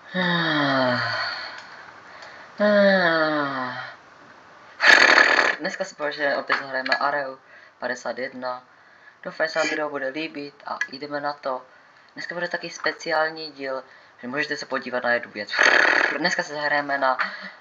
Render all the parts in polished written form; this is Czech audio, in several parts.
Dneska si že opět zahrajeme Areu 51. Doufám, že se vám video bude líbit a jdeme na to. Dneska bude taky speciální díl, že můžete se podívat na jednu věc. Dneska se zahrajeme na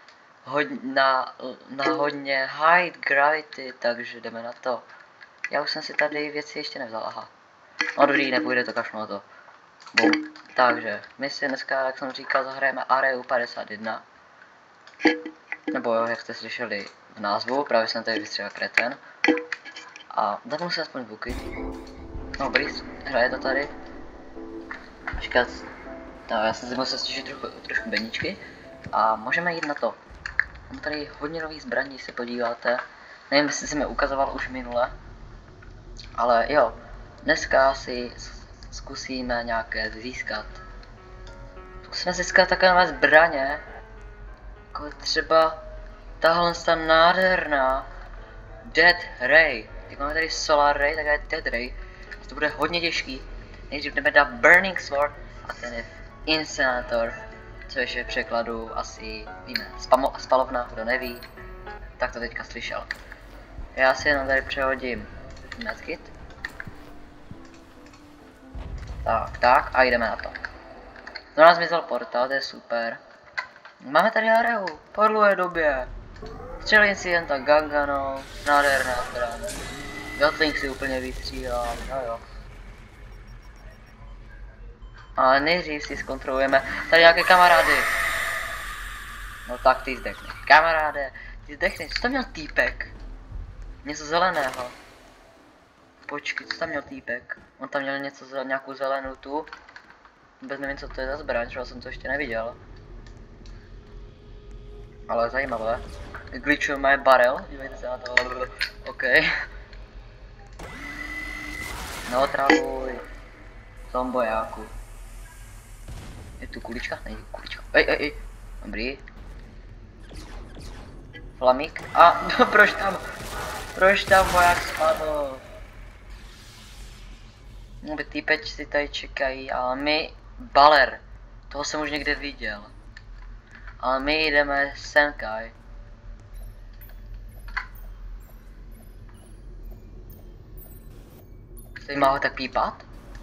hodně high gravity, takže jdeme na to. Já už jsem si tady věci ještě nevzal, aha. No dobrý, nepůjde to, kašlu na to. Bum. Takže, my si dneska, jak jsem říkal, zahrajeme Areu 51. Nebo jo, jak jste slyšeli v názvu, právě jsem tady vystřelil kreten. A zapnu se aspoň zvuky. No dobrý, hraje to tady. Počkat. No, já jsem si musel stěžit trošku beníčky. A můžeme jít na to. Mám tady hodně nových zbraní, když se podíváte. Nevím, jestli jsem je ukazoval už minule. Ale jo, dneska si zkusíme nějaké získat. Zkusíme získat takové nové zbraně. Jako třeba tahle nádherná Dead Ray. Jak máme tady Solar Ray, tak je Dead Ray. To bude hodně těžký. Nejdřív jdeme dát Burning Sword a ten je Incinerator, což je v překladu asi víme, spalovna, kdo neví, tak to teďka slyšel. Já si jenom tady přehodím medkit. Tak a jdeme na to. Do nás zmizel portál, to je super. Máme tady Areu, po dlouhé době. Střelím jen tak Gangano, nádherná zbraň. Gatling si úplně vystřílám, no jo. Ale nejdřív si zkontrolujeme tady nějaké kamarády. No tak ty zdechneš. Kamaráde, ty zdechneš, co tam měl týpek? Něco zeleného. Počkej, co tam měl týpek? On tam měl něco, nějakou zelenou tu. Vůbec nevím, co to je za zbraň, třeba jsem to ještě neviděl. Ale zajímavé. Glitchuje moje barrel, dívejte se na to. OK. No trávuj. Zombojáku. Je tu kulička? Není kulička. Ej. Dobrý. Flamík. A proč tam voják spadl? Týpeč si tady čekají, ale my... Baler. Toho jsem už někde viděl. Ale my jdeme Senkai. Tady má ho tak pípat?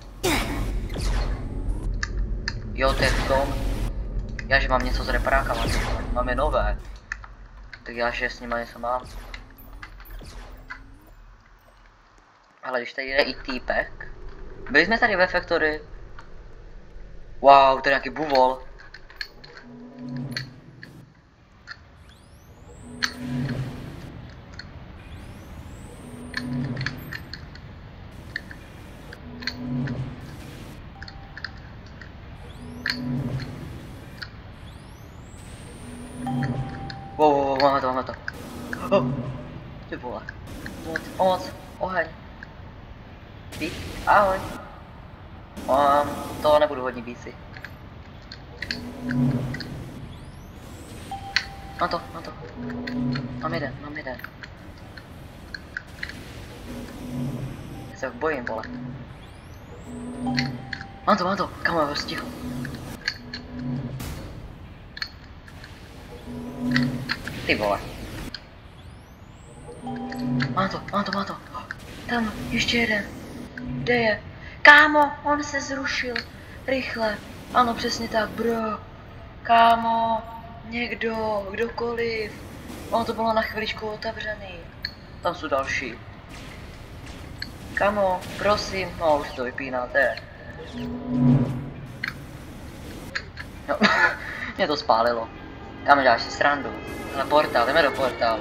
Jo, to je v tom. Já že mám něco z reparákama, máme nové. Tak já že s nima něco mám. Ale když tady jde i týpek. Byli jsme tady ve Factory. Wow, to je nějaký buvol. Wow, máme to. Oh, ty vole. Pomoc, oheň. Ty, ahoj. To nebudu hodně být si. Mám to. Mám jeden. Já se bojím, vole. Mám to, kamo, já stihu. Ty vole. Mám to. Tam, ještě jeden. Kde je? Kámo, on se zrušil. Rychle. Ano, přesně tak, bro. Kámo, někdo, kdokoliv. Ono to bylo na chviličku otevřený. Tam jsou další. Kámo, prosím. No, už to vypínáte. No, mě to spálilo. Kámo, děláš si srandu. Ale portál, jdeme do portálu.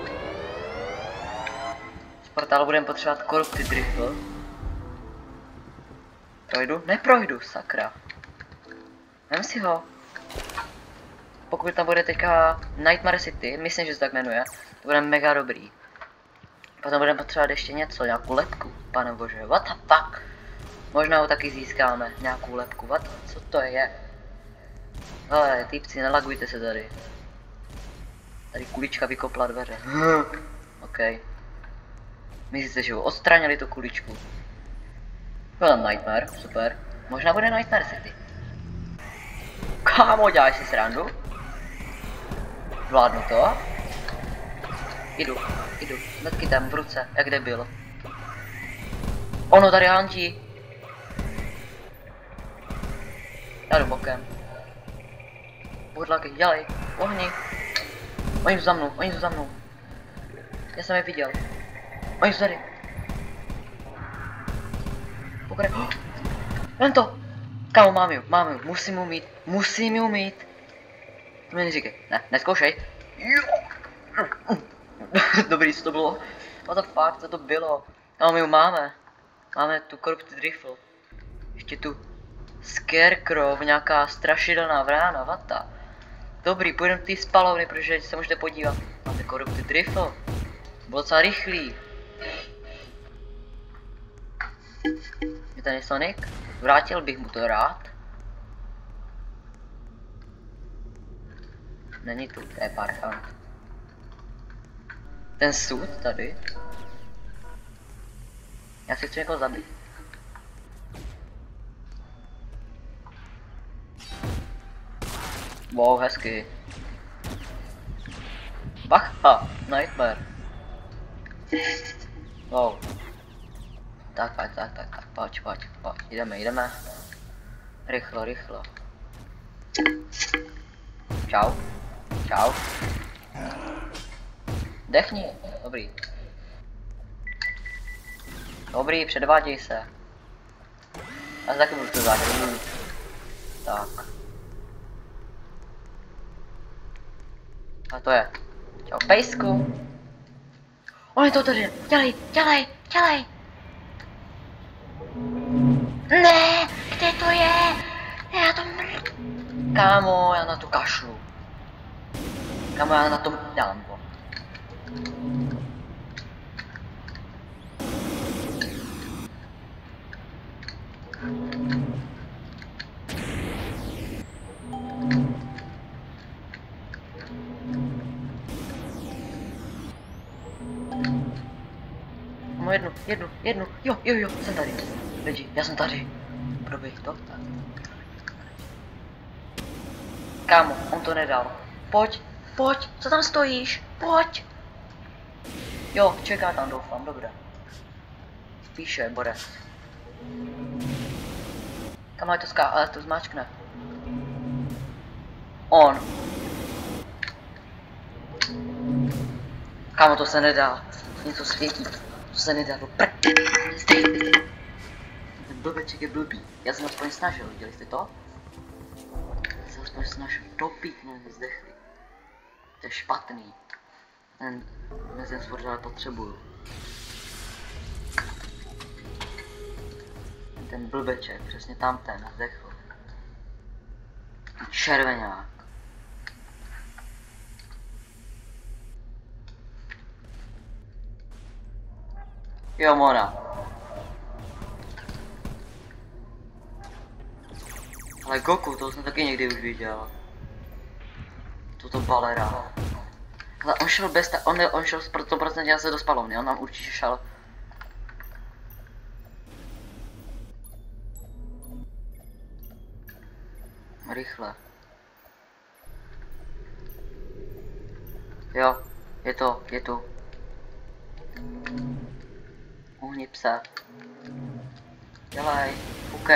Z portálu budeme potřebovat Corrupted Rifle. Projdu? Neprojdu, sakra. Vem si ho. Pokud tam bude teďka Nightmare City, myslím, že se tak jmenuje, to bude mega dobrý. Potom budeme potřebovat ještě něco, nějakou lepku, pane bože, what the fuck. Možná ho taky získáme, nějakou lepku, co to je? Hele, týpci, nelagujte se tady. Tady kulička vykopla dveře. OK. Myslíte, že ho odstranili tu kuličku? Byl Nightmare, super. Možná bude Nightmare City. Kámo, děláš si srandu? Vládnu to? Jdu. Hnedky tam v ruce, jak debil. Ono tady hančí. Já jdu bokem. Budlaky, dělej, ohni. Oni jsou za mnou. Já jsem je viděl. Oni jsou tady. Pokračuj. Jen to. Kámo, mám ju. Musím ju mít. To mi neříkej. Ne, neskoušej. Dobrý, co to bylo? What the fuck, co to bylo? No, my ju máme. Máme tu Corrupted Rifle. Ještě tu Scarecrow, nějaká strašidelná vrána, vata. Dobrý, půjdeme ty spalovny, protože se můžete podívat. Máme Corrupted Rifle. Bylo docela rychlý. Je tady Sonic? Vrátil bych mu to rád. Není tu, to je parchant. Ten sud tady. Já si chci někoho zabít. Wow, hezky. Bacha, Nightmare. Wow. Tak, pojď. Jdeme. Rychlo. Čau. Dechni, dobrý, předváděj se. Já se taky budu předvádět. Tak. A to je. Čau, pejsku. On je to tady, dělej. Ne, kde to je? Já to... Kámo, já na to kašlu. Kámo, já na to dám. Jednu, jo, jsem tady. Lidi, já jsem tady. Proběh to. Kámo, on to nedal. Pojď, co tam stojíš? Pojď. Jo, čeká tam, doufám, dobré. Píše, Borec. Kámo, je to ale to zmáčkne. On. Kámo, to se nedá. Něco světí. To se nedá, Ten blbeček je blbý. Já jsem aspoň snažil, viděli jste to? Já jsem aspoň snažil, do píkne zdechli. To je špatný. Ten sport ale potřebuju. Ten blbeček, přesně tamten, zdechl. Červeňák. Jo, Mona. Ale Goku, to jsem taky někdy už viděl. Toto balera. Ale on šel bez on šel 100% zase do spalovny, on nám určitě šel. Rychle. Jo, je tu. Uhni psa. Dělej, OK.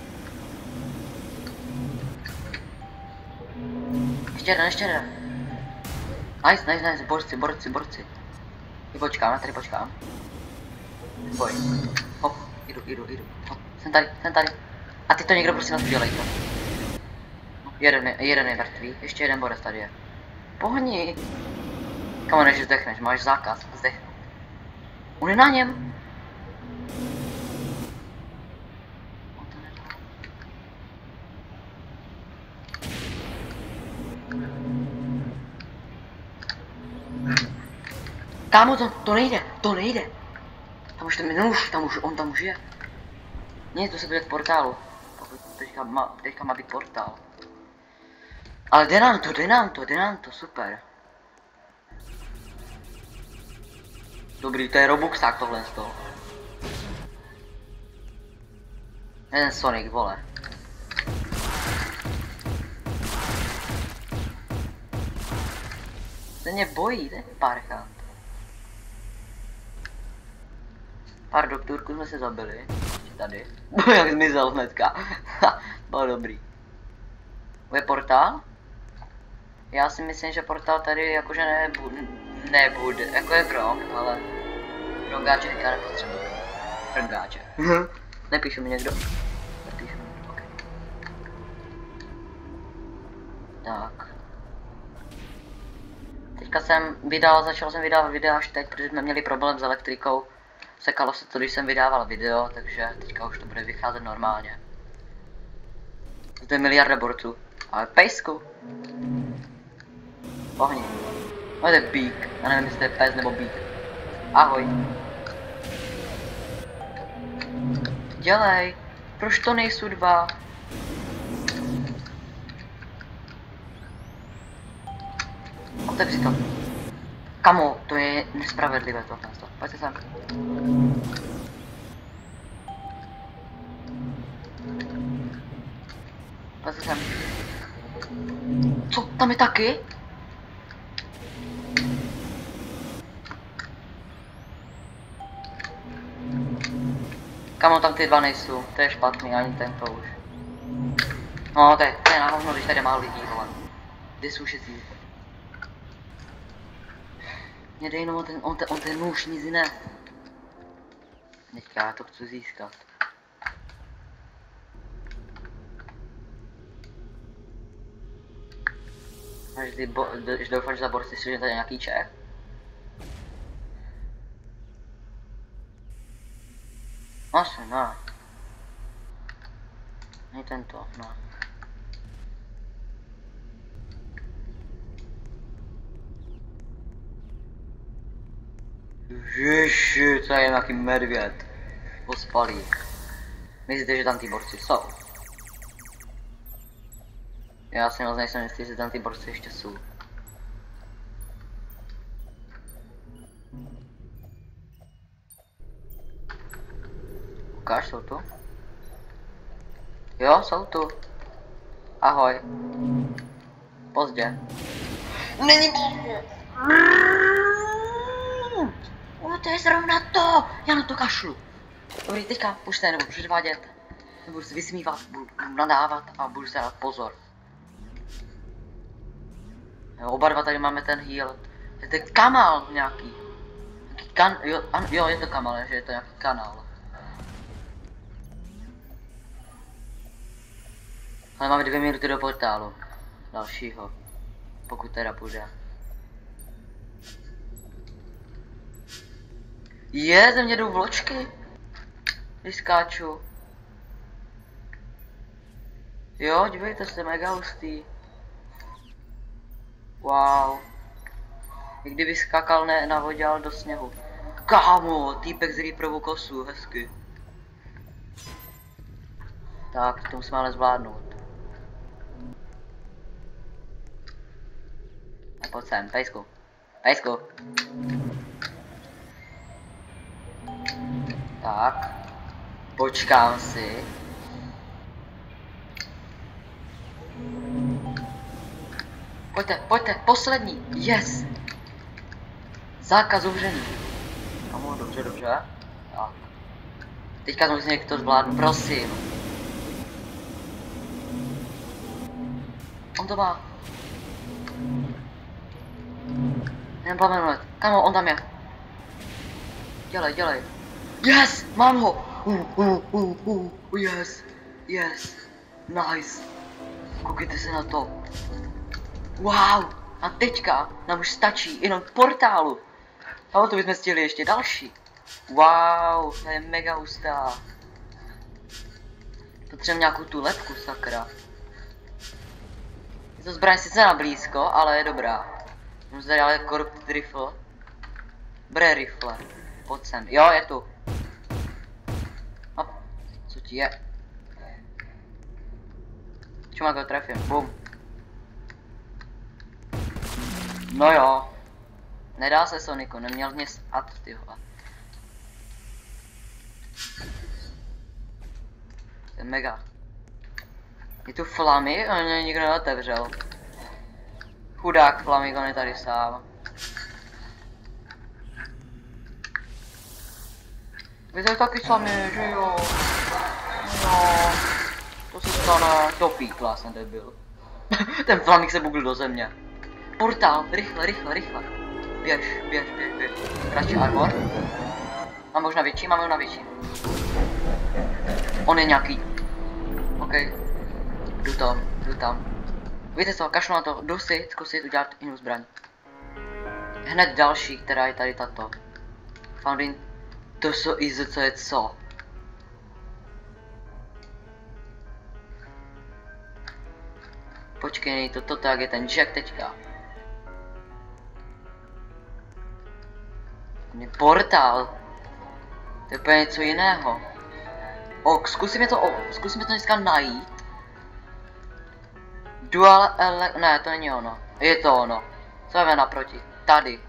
Ještě jeden. Nice, borci. Ty počkám, tady počkám. Boj. Hop, jdu. Hop, jsem tady. A ty to někdo prosím vás udělej to. Jeden je mrtvý, ještě jeden borec tady je. Pohni. Kamo, než zdechneš, máš zákaz zdechnout. On je na něm. Kámo, to nejde. On tam už je. Nic, to se bude v portálu. Pokud teďka má být portál. Ale jde nám to, super. Dobrý, to je Robuxák tohle z toho. Jeden Sonic, vole. se mě bojí, ten parchant. Pár doktorků jsme se zabili. Ještě tady. Jak zmizel hnedka. Bylo dobrý. Je portál? Já si myslím, že portál tady jakože nebude. Jako je grom, ale rongáče já nepotřebuji. Rongáče. Nepíšu mi někdo. Nepíšu mi někdo, okay. Tak. Teďka začal jsem vydávat videa až teď, protože jsme měli problém s elektrikou. Sekalo se to, když jsem vydával video, takže teďka už to bude vycházet normálně. To je miliarda borců. Ale pejsku. Ohni. No to je bík. Já nevím, jestli to je pes nebo bík. Ahoj. Dělej. Proč to nejsou dva? Otevři to. Kamo, to je nespravedlivé tohle. Pojďte sem. Pojďte sem. Co? Tam je taky? Kamo, tam ty dva nejsou. To je špatný, ani tento už. No, to je na hovno, když tady málo lidí, vole. Kde jsou všetci? Mě dej no, on ten nůž, nic jiné. Teďka já to chci získat. Až doufám, že za borci si, že tady nějaký Čech. Asi ne. Ne tento, ne. Ježi, to je nějaký medvěd. Ospalý. Myslíte, že tam ty borci jsou? Já si moc nejsem jistý, že tam ty borci ještě jsou. Ukáž, jsou tu? Jo, jsou tu. Ahoj. Pozdě. Není pozdě. To je zrovna to! Já na to kašlu. Dobrý, teďka pušte, nebudu předvádět. Nebudu se vysmívat, budu nadávat a budu se dát pozor. Jo, oba dva tady máme ten heal. Je to kanál nějaký. Jo, je to kanál, že je to nějaký kanál. Ale máme 2 minuty do portálu. Dalšího. Pokud teda půjde. Ze mě jdou vločky. Když skáču. Jo, dívejte se, mega hustý. Wow. Jak kdyby skákal na vodě, ale do sněhu. Kámo, týpek z Reaperovu kosu, hezky. Tak, to musíme ale zvládnout. A pojď sem, pejsku. Pejsku. Tak. Počkám si. Pojďte, poslední, yes! Zákaz zavřený. Kamo, dobře. Tak. Teďka to musím někdo zvládnu, prosím. On to má. Jen plamenulet. Kamo, on tam je. Dělej. Yes! Mám ho! Yes! Nice! Koukejte se na to. Wow! A teďka nám už stačí jenom k portálu. A o to bychom stihli ještě další. Wow, to je mega hustá. Potřebujeme nějakou tu lepku, sakra. Je to zbraň sice na blízko, ale je dobrá. Můžu tady ale corrupt rifle. Bre rifle. Pojď sem. Jo, je tu. Hop. Co ti je? Čumak ho trefím. Bum. No jo. Nedá se, Soniku, neměl mě sát, tyhle. To je mega. Je tu Flamy? On mě nikdo neotevřel. Chudák Flamik, on je tady sám. Vy tady taky sami, že jo? No, to se stane. Do píkla jsem debil. Ten flamík se bugl do země. Portál, rychle, rychle, rychle. Běž. Radši armor. Mám možná větší, máme možná větší. On je nějaký. OK. Jdu tam. Víte co, kašlu na to, jdu si zkusit udělat jinou zbraň. Hned další, která je tady tato. Founding. To so easy, co je co. Počkej, toto jak je ten Jack teďka. Portál. To je úplně něco jiného. Zkusíme to dneska najít. Dual ne, to není ono. Je to ono. Co je naproti? Tady.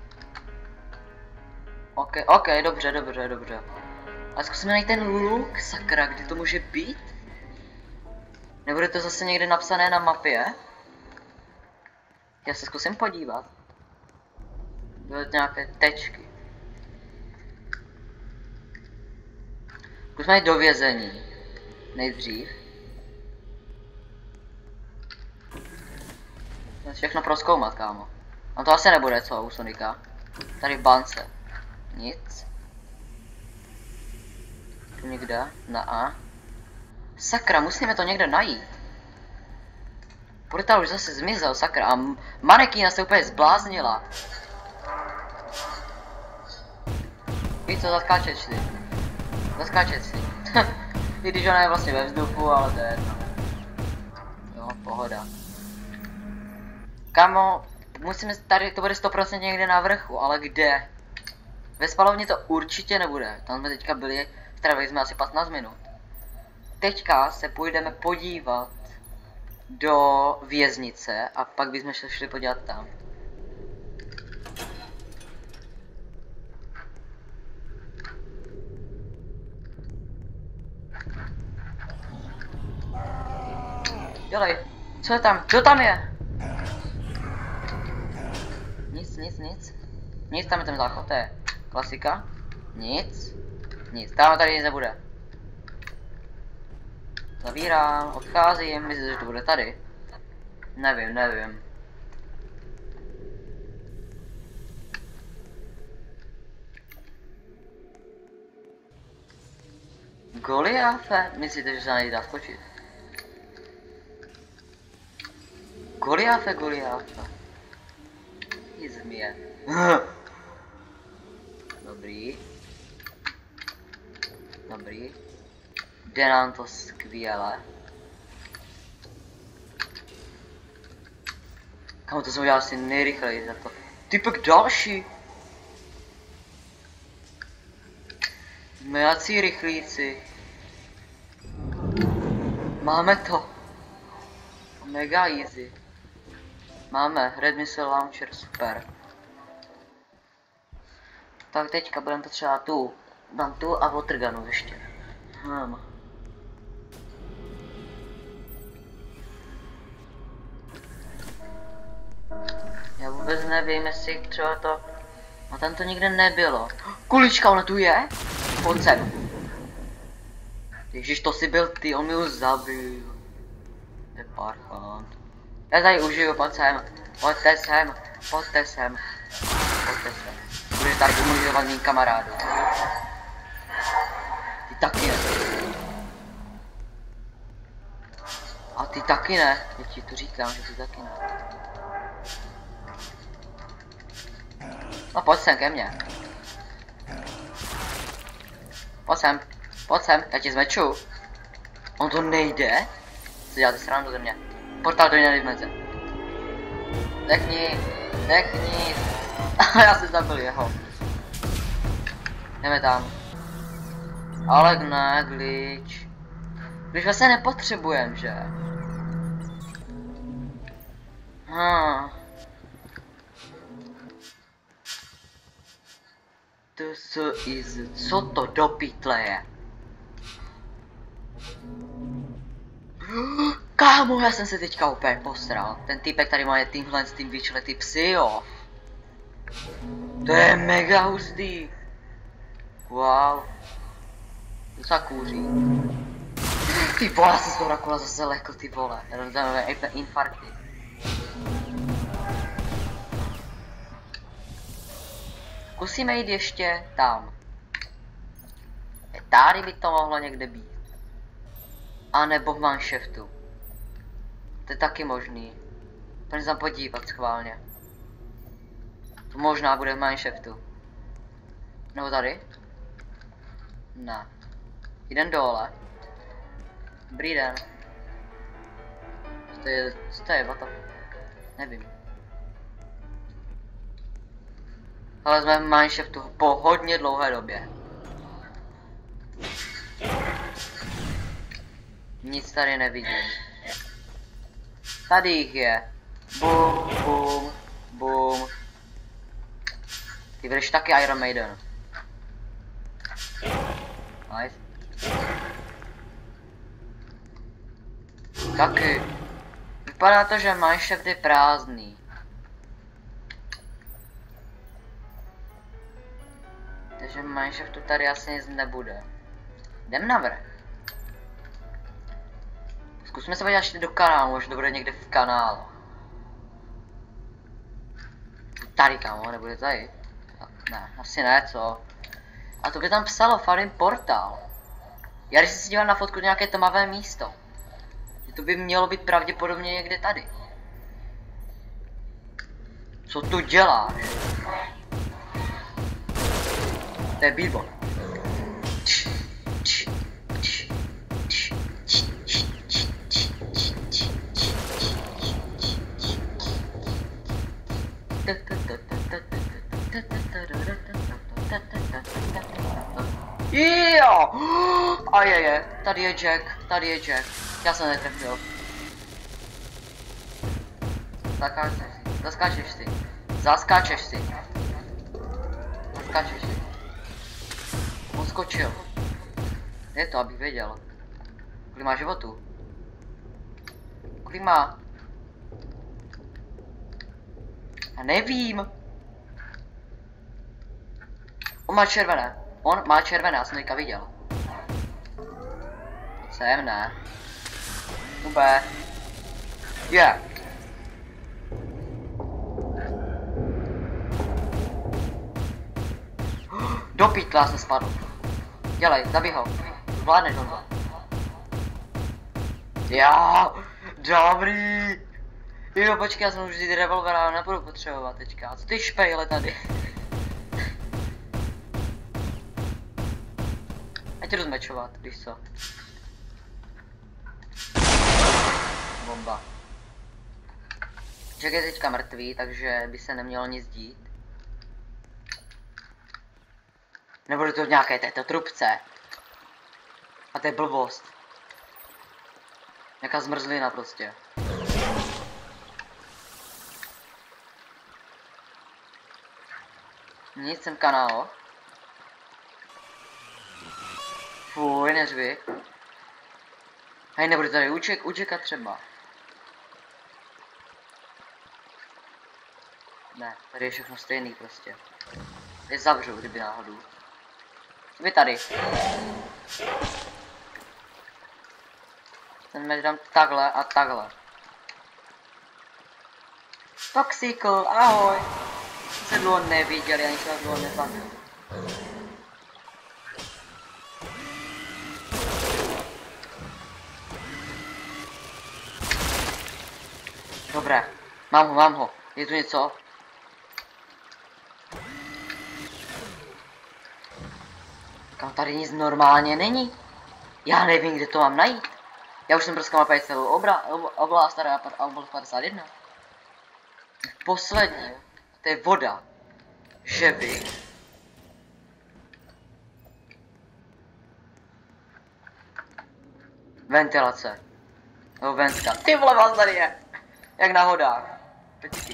OK, dobře. A zkusíme najít ten luk, sakra, kde to může být? Nebude to zase někde napsané na mapě? Já se zkusím podívat. Byly nějaké tečky. Zkusme jít do vězení. Nejdřív. Všechno prozkoumat, kámo. A to asi nebude, co, u Sonika? Tady v bance. Nic. Tu někde? Na A. Sakra, musíme to někde najít. Portál už zase zmizel, sakra. A manekýna se úplně zbláznila. Víš co, zaskáčeš si. I když ona je vlastně ve vzduchu, ale to je jedno. Jo, pohoda. Kámo, musíme tady, to bude 100% někde na vrchu, ale kde? Ve spalovně to určitě nebude. Tam jsme teďka byli, strávili jsme asi 15 minut. Teďka se půjdeme podívat do věznice a pak bychom šli podívat tam. Dělej, co je tam? Kdo tam je? Nic, tam je ten záchod, to je klasika. Nic, tam tady nic nebude. Zavírám, odcházím, myslím, že to bude tady. Nevím. Goliáfe? Myslíte, že se nejde skočit? Goliáfe. Zmije. Dobrý. Jde nám to skvěle. Kámo, to jsem udělal asi nejrychleji za to. Typek další. Mejací rychlíci. Máme to. Mega easy. Máme Red Missile Launcher, super. Tak teďka budeme potřebovat tu. Dám tu a Watergunu ještě. Já vůbec nevím, jestli třeba to... No tam to nikde nebylo. Kulička, ona tu je? Pojď sem. Ježiš, to si byl ty, on mi už zabil. Je parchant. Já tady užiju, pojďte sem. Bude tady umluvovat mým kamarádům. Ty taky ne. A ty taky ne. Já ti to říkám, že ty taky ne. No pojď sem ke mně. Pojď sem, já ti zmeču. On to nejde? Co děláte srandu ze mě? Portál do jiné dimenze. Zdechni. Já jsem zabil jeho. Jdeme tam. Ale ne, glitch. Když vlastně nepotřebujem, že? Co to do pytle je? Kámo, já jsem se teďka úplně posral. Ten týpek tady má tímhle s tím vyčletý psy, jo. To je mega hustý. Wow. Docela kůří. Ty vole, jsem z toho rakula zase lekl, ty vole. Rozdáme infarkty. Zkusíme jít ještě tam. Tady by to mohlo někde být. A nebo v manšeftu. To je taky možný. Pojď tam podívat schválně. To možná bude v manšeftu. Nebo tady? Ne. Jdem dole. Dobrý den. Co to je, what the... Nevím. Ale jsme v manšeftu po hodně dlouhé době. Nic tady nevidím. Tady jich je. Bum, bum, bum. Ty budeš taky Iron Maiden. Nice. Taky. Vypadá to, že manšaft je prázdný. Takže manšaftu tady asi nic nebude. Jdem navrch. Zkusme se podívat ještě do kanálu, možná bude někde v kanálu. Tady kámo, nebude tady. Ne, asi ne, co? A to by tam psalo Farin portál. Já když si dívám na fotku nějaké tmavé místo. To by mělo být pravděpodobně někde tady. Co tu děláš? To je billboard. Jo! A je, tady je Jack, tady je Jack. Já jsem netrefil. Zaskáčeš si. Zaskáčeš si. Zaskáčeš si. On skočil. Je to, abych věděl. Kolik má životu? Kolik má? Já nevím. On má červené. On má červené, já jsem teďka viděl. Sem ne. Super. Je. Do pytla se spadl. Dělej, zabij ho. Zvládneš ho. Já. Dobrý. Jo, počkej, já jsem už vzít revolver, ale nebudu potřebovat teďka. Co ty špejle tady? Ať rozmečovat, když co. Bomba. Jack je teďka mrtvý, takže by se nemělo nic dít. Nebude to nějaké této trubce. A to je blbost. Nějaká zmrzlina prostě. Nic, jsem kanál. Fuj, neřvi. Hej, nebude tady učekat třeba. Ne, tady je všechno stejný prostě. Je zavřu, kdyby náhodou. Vy tady. Ten meč dám takhle a takhle. Toxical, ahoj. Se dlouho neviděli, ani se dlouho nebavil. Dobré, mám ho. Je tu něco? Kam tady nic normálně není? Já nevím, kde to mám najít. Já už jsem prskal mapají celou oblast, stará oblast 51. Poslední, to je voda. Že by... Ventilace. No, ventka. Ty vole, vás tady je. Jak na hodách. Počkej.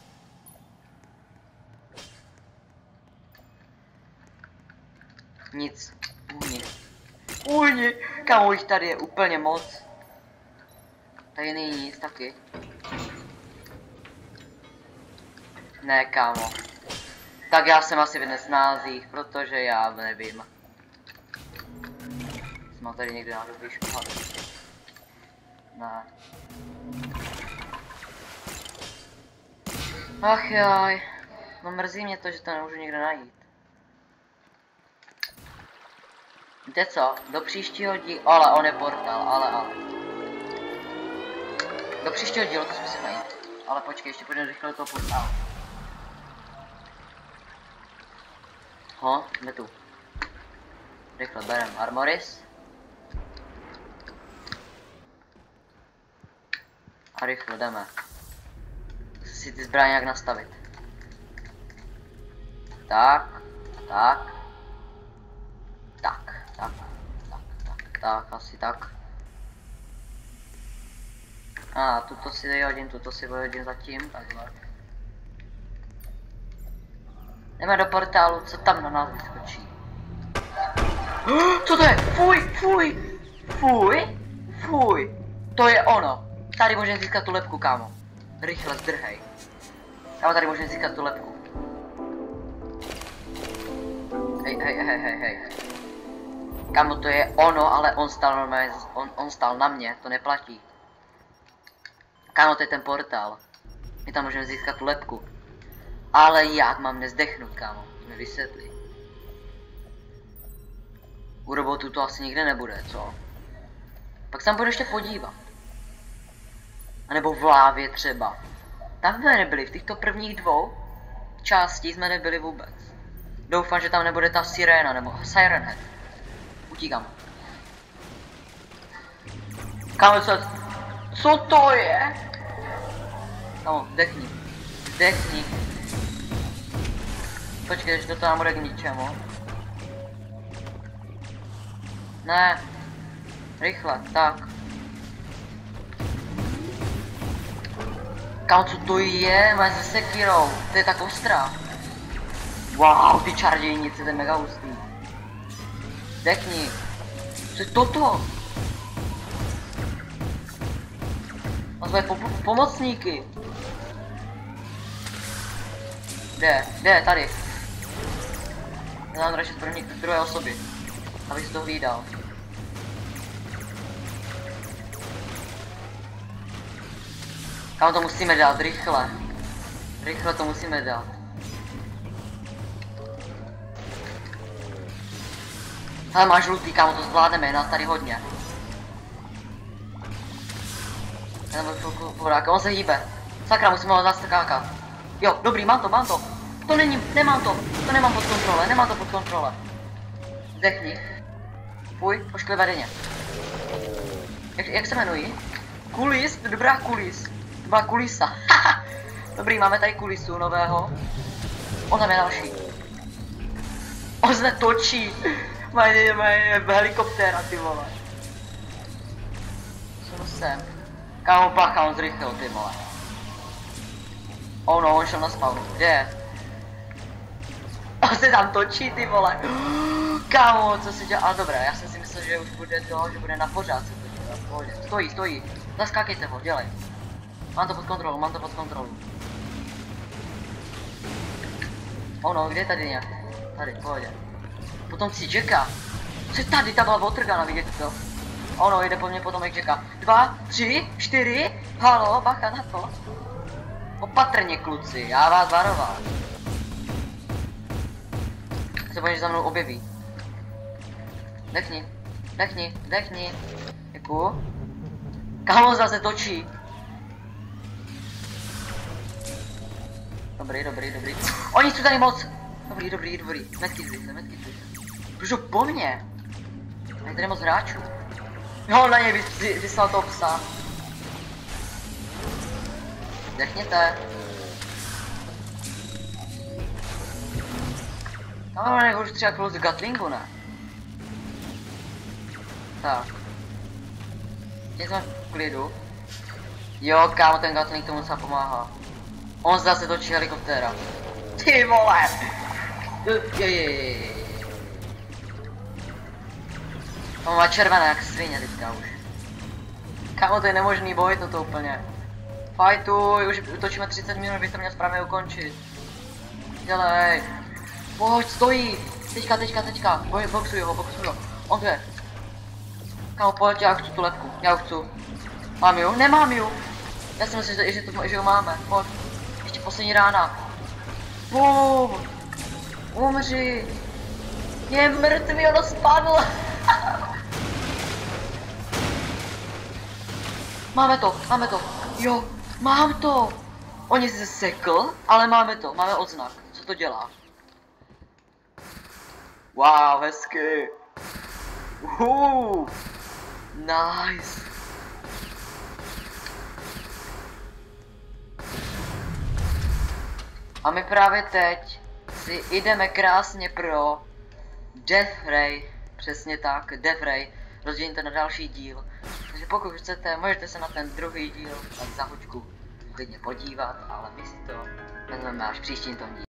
Nic. Ujni. Kámo, jich tady je úplně moc. Tady není nic taky. Ne, kámo. Tak já jsem asi v nesnázích, protože já nevím. Mám tady někde náhodou vyšplhat. Ne. Ach jaj. No mrzí mě to, že to nemůžu někde najít. Víte co? Do příštího dílu, ale on je portál, ale. Do příštího dílu to zkusím najít. Ale počkej, ještě půjdeme rychle do toho portálu. Jsme tu. Rychle berem Armoris. A rychle jdeme. Musím si ty zbraně jak nastavit. Tak, asi tak. A tuto si vyhodím, tuto si vyhodím zatím, takhle. Jdeme do portálu, co tam na nás vyskočí. Co to je? Fuj! To je ono. Tady můžeme získat tu lepku, kámo. Rychle, zdrhej. Kámo, tady můžeme získat tu lepku. Hej. Kámo, to je ono, ale on stál normálně, on stál na mě, to neplatí. Kámo, to je ten portál. My tam můžeme získat tu lepku. Ale jak mám nezdechnout, kámo? Mi vysvětlí. U robotu to asi nikde nebude, co? Pak se tam půjdu ještě podívat. A nebo v lávě třeba. Tam jsme nebyli, v těchto prvních dvou částí jsme nebyli vůbec. Doufám, že tam nebude ta siréna, nebo Siren Head. Utíkám. Kámo, co to je? Kámo, vdechni. Počkej, že to tam bude k ničemu. Ne. Rychle, tak. Kámo, co to je? Má se sekirou. To je tak ostrá. Wow, ty čarodějnice, to je mega hustý. Vdechni. Co je toto? Mám své pomocníky. Kde, tady. Já mám radši zbrojník z druhé osoby. Abych si to hlídal. Kam to musíme dát, rychle. Rychle to musíme dát. Ale máš žlutý, kámo, to zvládneme, je nás tady hodně. Já nebo chvilku vodáka, on se hýbe. Sakra, musíme ho zaskákat. Jo, dobrý, mám to. To nemám to pod kontrole. Vdechni. Fuj, ošklivé denně. Jak se jmenují? Kulis, dobrá kulisa. Dobrý, máme tady kulisu nového. On tam je další. On se točí. Mají helikoptéra, ty vole. Sunu sem. Kámo, bacha, on zrychlil, ty vole. Oh no, on šel na spawn. Kde je? On se tam točí, ty vole. Kámo, co se dělá? Ale dobré, já jsem si myslel, že už bude to, že bude na pořád se to dělá. Stojí. Zaskákejte ho, dělej. Mám to pod kontrolu. Oh no, kde je tady nějak? Tady, pohodě. Potom si Jacka. Co je tady? Ta byla otrgána, vidíte to? Ono, jde po mně potom jak Jacka. 2, 3, 4. Halo, bacha na to. Opatrně, kluci, já vás varoval. Se bojím, že za mnou objeví. Dechni. Děkuju. Kámo, zase točí. Dobrý. Oni jsou tady moc. Dobrý. Metky se. Proč po mně? Je tady moc hráčů. Jo, na něj vyslal toho psa. Dechněte. Tam mám už třeba kolo z Gatlingu, ne? Tak. Teď jsme v klidu. Jo, kámo, ten Gatling tomu se pomáhá. On zase točí helikoptéra. Ty vole! Jej. On má červené jak svině teďka už. Kámo, to je nemožný boj toto úplně. Fajtuj, už točíme 30 minut, bych to měl správně ukončit. Dělej. Pojď, stojí. Teďka. Boxuj ho. On tu je. Kámo, pojď, já chci tu lepku, já chci. Mám ju? Nemám ju. Já si myslím, že ju máme, pojď. Ještě poslední rána. Umři. Je mrtvý, ono spadlo. Máme to. Jo, mám to. On se sekl, ale máme to, máme odznak. Co to dělá? Wow, hezky. Nice. A my právě teď si jdeme krásně pro Death Ray. Přesně tak, Death Ray. Rozdělím to na další díl. Takže pokud chcete, můžete se na ten druhý díl tak za hoďku klidně podívat, ale my si to vezmeme až příštím tom díle.